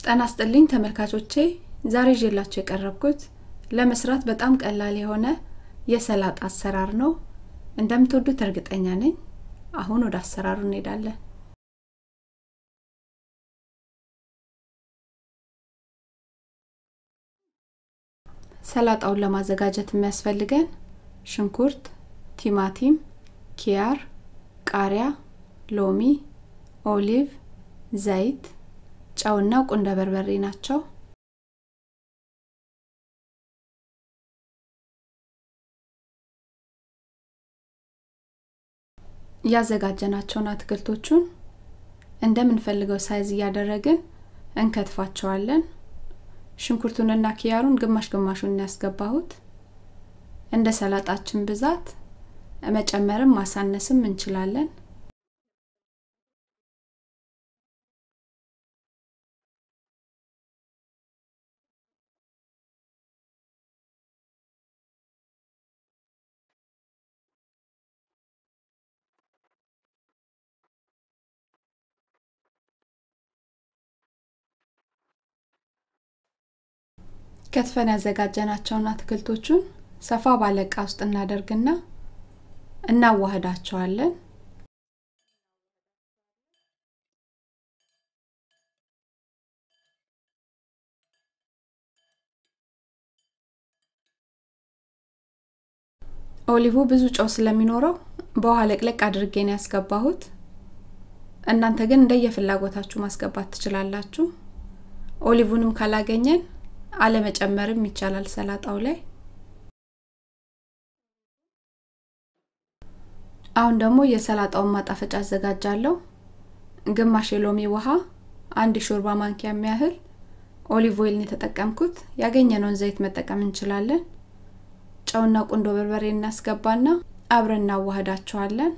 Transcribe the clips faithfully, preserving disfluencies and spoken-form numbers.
ጤና ይስጥልኝ ተመልካቾቼ ዛሬ ይዤላችሁ የቀረብኩት ለመስራት በጣም ቀላል የሆነ የሰላጣ አሰራር ነው እንደምትወዱት እርግጠኛ ነኝ አሁን ወደ አሰራሩ እንሄዳለን ሰላጣውን ለማዘጋጀት የሚያስፈልገን ሽንኩርት ቲማቲም ኪያር ቃሪያ ሎሚ ኦሊቭ ዘይት ጨውና ቁንደ በርበሬ ናቸው ያዘጋጀናቸውን አትክልቶቹን እንደምንፈልገው ሳይዝ ያደረግን እንከትፋቸዋለን ሽንኩርቱንና ኪያሩን ግማሽ ግማሹን ያስገባሁት እንደ ሰላጣችን ብዛት መጨመርም ማሳነስም እንችላለን ከትፈን ያዘጋጀናቸውን አትክልቶቹን ሰፋ ባለ ዕቃ ውስጥ እናደርግና እናዋህዳቸዋለን ኦሊቭ ብዙ ጨው ስለሚኖረው በውሃ ለቅለቅ አድርጌ ነው ያስገባሁት እናንተ ግን እንደየፍላጎታችሁ ማስገባት ትችላላችሁ ኦሊቭንም ካላገኘን አለ መጨመርም ይቻላል ሰላጣው ላይ አሁን ደግሞ የሰላጣውን ማጣፈጫ አዘጋጃለሁ ግማሽ የሎሚ ውሃ አንድ ሾርባ ማንኪያ የሚያህል ኦሊቭ ኦይል ነው ተጠቀምኩት ያገኘነውን ዘይት መጠቀም እንችላለን ጨውና ቁንዶ በርበሬ እናስገባና አብረን እናዋህዳቸዋለን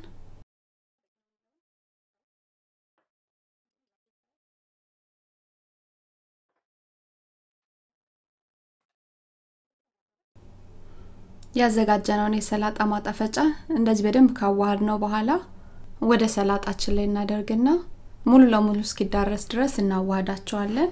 ያዘጋጀነውን የሰላጣ ማጣፈጫ እንደዚህ በደንብ ካዋሃድነው በኋላ ወደ ሰላጣችን ላይ እናደርግና ሙሉ ለሙሉ እስኪዳረስ ድረስ እናዋሃዳቸዋለን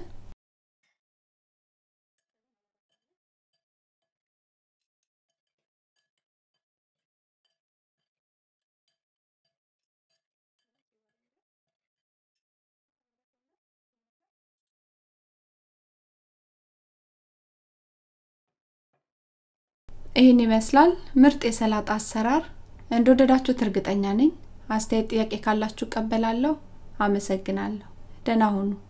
ይሄን ይመስላል ምርጥ የሰላጣ አሰራር እንደወደዳችሁት እርግጠኛ ነኝ አስተያየት ጥያቄ ካላችሁ ቀበላለሁ አመሰግናለሁ ደህና ሁኑ